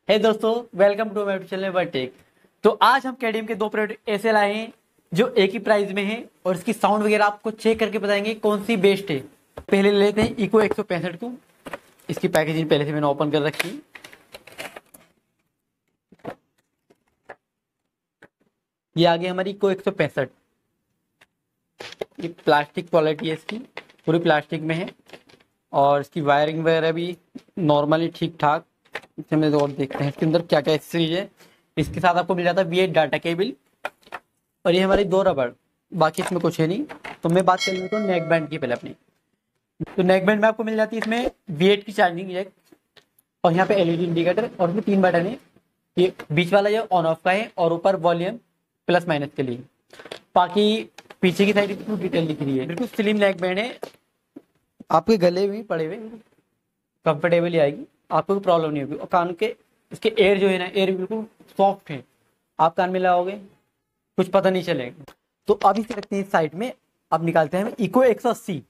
हे दोस्तों, welcome to my channel वर्टेक। तो आज हम केडीएम के दो प्रोडक्ट ऐसे लाए हैं जो एक ही प्राइस में है और इसकी साउंड वगैरह आपको चेक करके बताएंगे कौन सी बेस्ट है। पहले ले लेते हैं इको 165 को। इसकी पैकेजिंग पहले से मैंने ओपन कर रखी है। ये आ गई हमारी इको 165। ये प्लास्टिक क्वालिटी है, इसकी पूरी प्लास्टिक में है और इसकी वायरिंग वगैरह भी नॉर्मली ठीक ठाक। इसमें और देखते हैं इसके अंदर क्या क्या एक्सेसरीज है। इसके साथ आपको मिल जाता है V8 डाटा केबल और ये हमारी दो रबड़, बाकी इसमें कुछ है नहीं। तो मैं बात कर लेता हूँ नेक बैंड की पहले अपनी। तो नेक बैंड में आपको मिल जाती है इसमें V8 की चार्जिंग जैक और यहाँ पे LED इंडिकेटर और इसमें 3 बटन है। ये बीच वाला ये ऑन ऑफ का है और ऊपर वॉल्यूम प्लस माइनस के लिए। बाकी पीछे की साइड बिल्कुल डिटेल लिख रही है, बिल्कुल स्लिम नेक बैंड है। आपके गले में पड़े हुए कंफर्टेबल ही आएगी, आपको कोई प्रॉब्लम नहीं होगी। और कान के इसके एयर जो है ना, एयर बिल्कुल सॉफ्ट है, आप कान में लगाओगे कुछ पता नहीं चलेगा। तो अब इसे रखते हैं साइड में। अब निकालते हैं हम इको 180।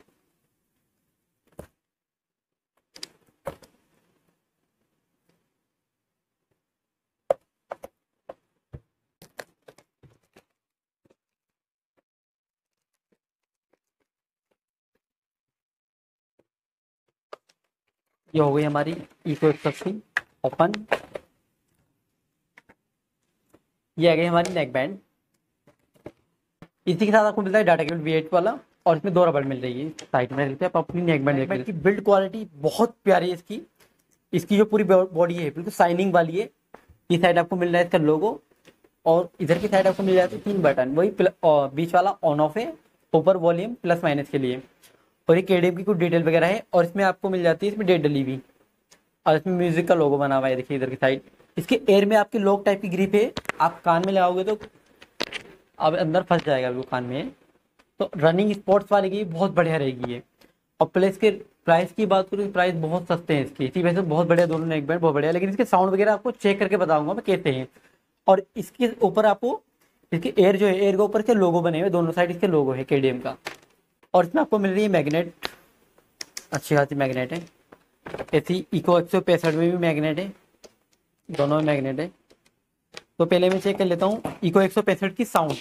ये हो गई हमारी इको 180 ओपन। ये आ गई हमारी नेक बैंड। इसी के साथ आपको मिलता है डाटा केबल V8 वाला और इसमें दो रबड़ मिल रही है साइड में। आप अपनी नेक बैंड की बिल्ड क्वालिटी बहुत प्यारी है इसकी। इसकी जो पूरी बॉडी है बिल्कुल शाइनिंग वाली है। ये साइड आपको मिल रहा है इसका लोगो और इधर की साइड आपको मिल जाते हैं 3 बटन। वही बीच वाला ऑन ऑफ है, ऊपर वॉल्यूम प्लस माइनस के लिए। और ये केडीएम की कुछ डिटेल वगैरह है और इसमें आपको मिल जाती है इसमें डेट डली हुई और इसमें म्यूजिक का लोगो बना हुआ है। देखिए इधर की साइड इसके एयर में आपकी लॉक टाइप की ग्रिप है। आप कान में लगाओगे तो अब अंदर फंस जाएगा बिल्कुल कान में। तो रनिंग स्पोर्ट्स वाले की बहुत बढ़िया रहेगी ये। और प्लस के प्राइस की बात करूँ, प्राइस बहुत सस्ते हैं इसके। इसी वजह से बहुत बढ़िया, दोनों नेक बैंड बहुत बढ़िया। लेकिन इसके साउंड वगैरह आपको चेक करके बताऊंगा मैं कैसे हैं। और इसके ऊपर आपको इसके एयर जो है, एयर के ऊपर के लोगो बने हुए, दोनों साइड इसके लोगो है केडीएम का। और इसमें आपको मिल रही है मैग्नेट, अच्छी खासी मैग्नेट है। ऐसी इको 165 में भी मैग्नेट है, दोनों में मैग्नेट है। तो पहले मैं चेक कर लेता हूँ इको 165 की साउंड।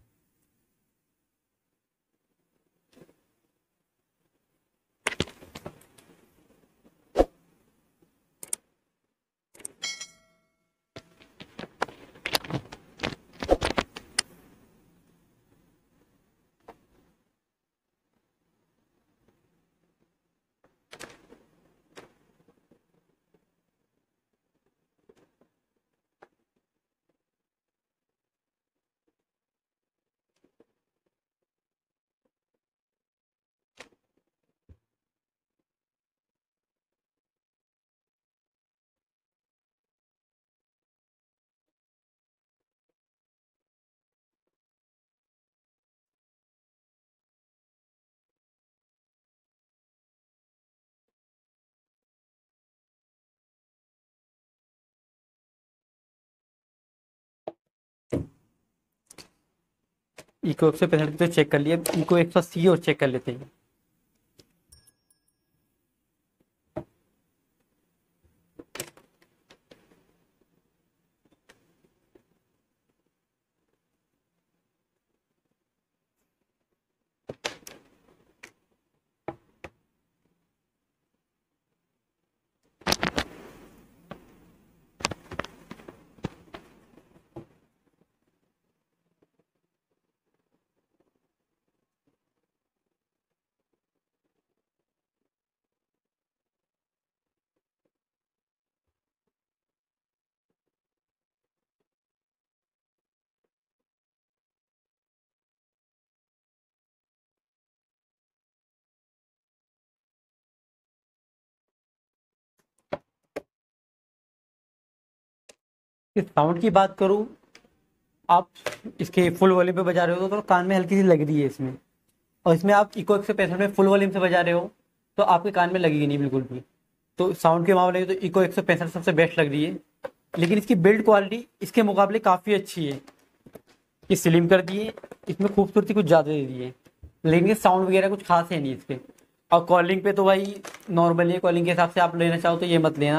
इको 165 तो चेक कर लिया, इको 180 और चेक कर लेते हैं। इस साउंड की बात करूं, आप इसके फुल वॉल्यूम पे बजा रहे हो तो कान में हल्की सी लग रही है इसमें। और इसमें आप इको 165 में फुल वॉल्यूम से बजा रहे हो तो आपके कान में लगेगी नहीं बिल्कुल भी। तो साउंड के मामले में तो इको 165 सबसे बेस्ट लग रही है। लेकिन इसकी बिल्ड क्वालिटी इसके मुकाबले काफ़ी अच्छी है। ये स्लिम कर दिए, इसमें खूबसूरती कुछ ज़्यादा दे दी है, लेकिन साउंड वगैरह कुछ खास है नहीं इसके। और कॉलिंग पे तो भाई नॉर्मल है, कॉलिंग के हिसाब से आप लेना चाहो तो ये मत लेना।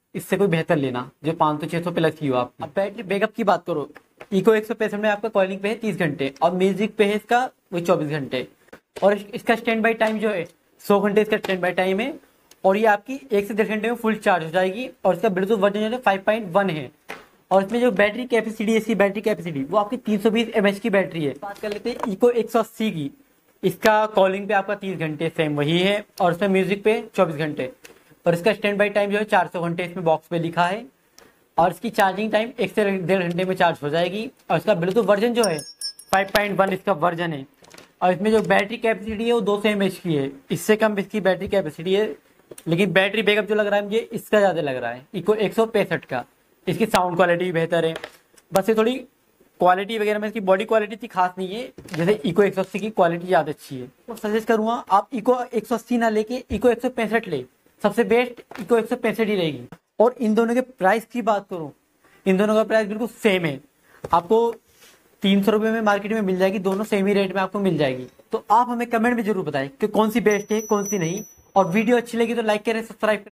इससे कोई बेहतर लेना जो 500-600 प्लस की हो आप। अब बैटरी बैकअप की बात करो, इको 165 में आपका कॉलिंग पे है 30 घंटे और म्यूजिक पे है इसका वही 24 घंटे। और इसका स्टैंड बाई टाइम जो है 100 घंटे इसका स्टैंड बाई टाइम है। और ये आपकी 1 से 1.5 घंटे में फुल चार्ज हो जाएगी। और इसका ब्लूटूथ वर्जन जो है 5.1 है। और इसमें जो बैटरी कैपेसिटी है, इसकी बैटरी कैपेसिटी वो आपकी 320 mAh की बैटरी है। बात कर लेते हैं इको 180 की। इसका कॉलिंग पे आपका 30 घंटे सेम वही है और इसमें म्यूजिक पे 24 घंटे। और इसका स्टैंड बाई टाइम जो है 400 घंटे इसमें बॉक्स पे लिखा है। और इसकी चार्जिंग टाइम 1 से 1.5 घंटे में चार्ज हो जाएगी। और इसका ब्लूटूथ वर्जन जो है 5.1 इसका वर्जन है। और इसमें जो बैटरी कैपेसिटी है वो 200 mAh की है, इससे कम इसकी बैटरी कैपेसिटी है। लेकिन बैटरी बैकअप जो लग रहा है मुझे इसका ज़्यादा लग रहा है इको 165 का। इसकी साउंड क्वालिटी भी बेहतर है। बस ये थोड़ी क्वालिटी वगैरह में इसकी बॉडी क्वालिटी इतनी खास नहीं है, जैसे इको 180 की क्वालिटी ज़्यादा अच्छी है। तो सजेस्ट करूँगा आप इको 180 ना लेके इको 165 ले, सबसे बेस्ट इको 165 ही रहेगी। और इन दोनों के प्राइस की बात करूँ, इन दोनों का प्राइस बिल्कुल सेम है। आपको 300 रुपये में मार्केट में मिल जाएगी, दोनों सेम ही रेट में आपको मिल जाएगी। तो आप हमें कमेंट में जरूर बताएं कि कौन सी बेस्ट है कौन सी नहीं। और वीडियो अच्छी लगी तो लाइक करें, सब्सक्राइब करें।